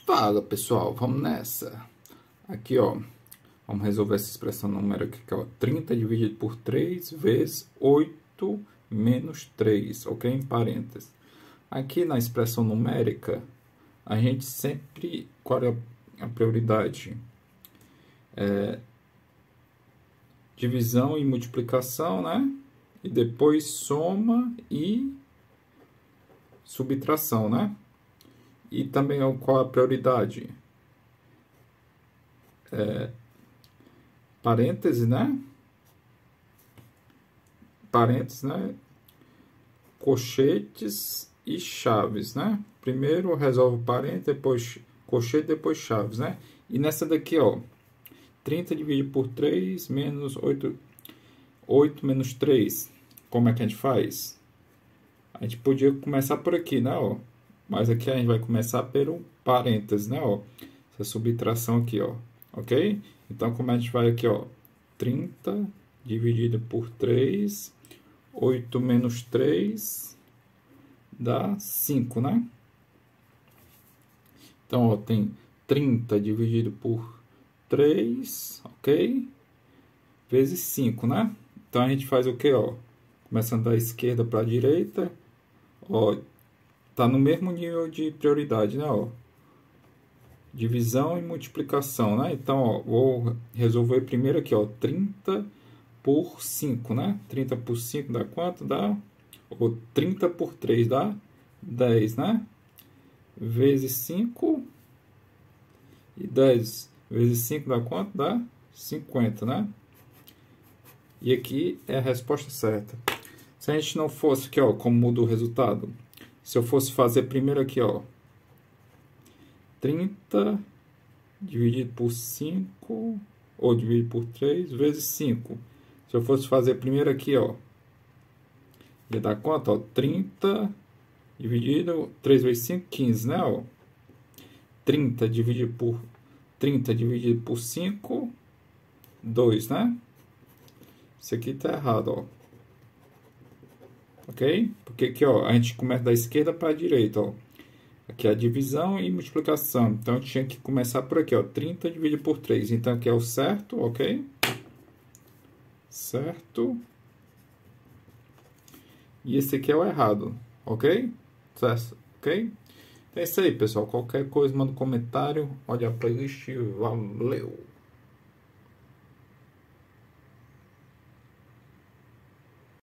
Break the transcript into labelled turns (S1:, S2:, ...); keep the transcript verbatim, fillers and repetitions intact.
S1: Fala pessoal, vamos nessa. Aqui ó, vamos resolver essa expressão numérica aqui, ó, trinta dividido por três vezes oito menos três, ok? Em parênteses. Aqui na expressão numérica, a gente sempre, qual é a prioridade? É, divisão e multiplicação, né? E depois soma e subtração, né? E também qual a prioridade? É, parêntese, né? Parênteses, né? Colchetes e chaves, né? Primeiro resolve o parênteses, depois colchete, depois chaves, né? E nessa daqui, ó, trinta dividido por três menos oito, oito menos três. Como é que a gente faz? A gente podia começar por aqui, né, ó? Mas aqui a gente vai começar pelo parênteses, né, ó? Essa subtração aqui, ó. Ok? Então, como a gente vai aqui, ó? trinta dividido por três, oito menos três, dá cinco, né? Então, ó, tem trinta dividido por três, ok? Vezes cinco, né? Então, a gente faz o que, ó? Começando da esquerda para a direita, ó, tá no mesmo nível de prioridade, né, ó? Divisão e multiplicação, né? Então, ó, vou resolver primeiro aqui, ó, trinta por cinco, né? trinta por cinco dá quanto? Dá, ou trinta por três dá dez, né? Vezes cinco, e dez vezes cinco dá quanto? Dá cinquenta, né? E aqui é a resposta certa. Se a gente não fosse aqui, ó, como muda o resultado? Se eu fosse fazer primeiro aqui, ó, trinta dividido por cinco, ou dividido por três, vezes cinco. Se eu fosse fazer primeiro aqui, ó, ia dar quanto? Ó, trinta dividido, três vezes cinco, quinze, né? Ó. trinta dividido por, trinta dividido por cinco, dois, né? Isso aqui tá errado, ó. Ok? Porque aqui, ó, a gente começa da esquerda para a direita, ó. Aqui é a divisão e multiplicação. Então, eu tinha que começar por aqui, ó. trinta dividido por três. Então, aqui é o certo, ok? Certo. E esse aqui é o errado, ok? Certo, ok? É isso aí, pessoal. Qualquer coisa, manda um comentário. Olha a playlist. Valeu!